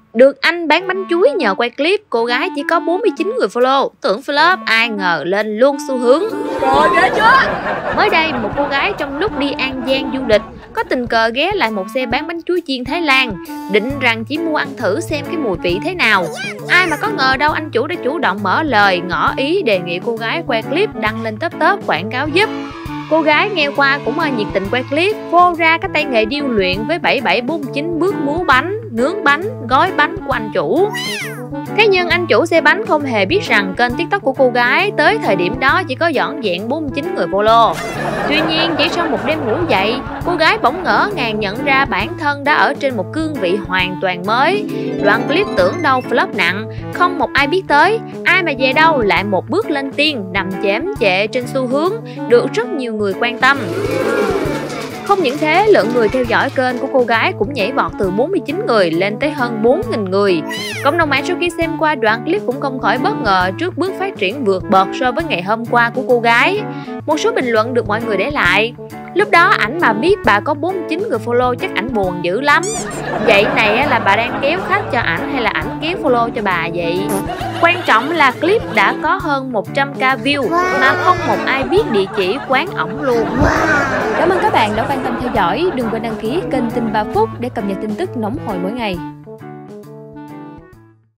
Được anh bán bánh chuối nhờ quay clip, cô gái chỉ có 49 người follow. Tưởng flop, ai ngờ lên luôn xu hướng. Rồi ghê chưa? Mới đây, một cô gái trong lúc đi An Giang du lịch có tình cờ ghé lại một xe bán bánh chuối chiên Thái Lan, định rằng chỉ mua ăn thử xem cái mùi vị thế nào. Ai mà có ngờ đâu anh chủ đã chủ động mở lời, ngỏ ý đề nghị cô gái quay clip đăng lên top quảng cáo giúp. Cô gái nghe qua cũng nhiệt tình quay clip, phô ra cái tay nghề điêu luyện với 7749 bước múa bánh, nướng bánh, gói bánh của anh chủ. Thế nhưng anh chủ xe bánh không hề biết rằng kênh TikTok của cô gái tới thời điểm đó chỉ có vỏn vẹn 49 người follow. Tuy nhiên, chỉ sau một đêm ngủ dậy, cô gái bỗng ngỡ ngàng nhận ra bản thân đã ở trên một cương vị hoàn toàn mới. Đoạn clip tưởng đâu flop nặng, không một ai biết tới, ai mà về đâu lại một bước lên tiên, nằm chém chệ trên xu hướng, được rất nhiều người quan tâm. Không những thế, lượng người theo dõi kênh của cô gái cũng nhảy vọt từ 49 người lên tới hơn 4.000 người. Cộng đồng mạng sau khi xem qua đoạn clip cũng không khỏi bất ngờ trước bước phát triển vượt bậc so với ngày hôm qua của cô gái. Một số bình luận được mọi người để lại: lúc đó ảnh mà biết bà có 49 người follow chắc ảnh buồn dữ lắm. Vậy này là bà đang kéo khách cho ảnh hay là ảnh kéo follow cho bà vậy? Quan trọng là clip đã có hơn 100k view mà không một ai biết địa chỉ quán ổng luôn. Cảm ơn các bạn đã quan tâm theo dõi. Đừng quên đăng ký kênh Tin 3 phút để cập nhật tin tức nóng hổi mỗi ngày.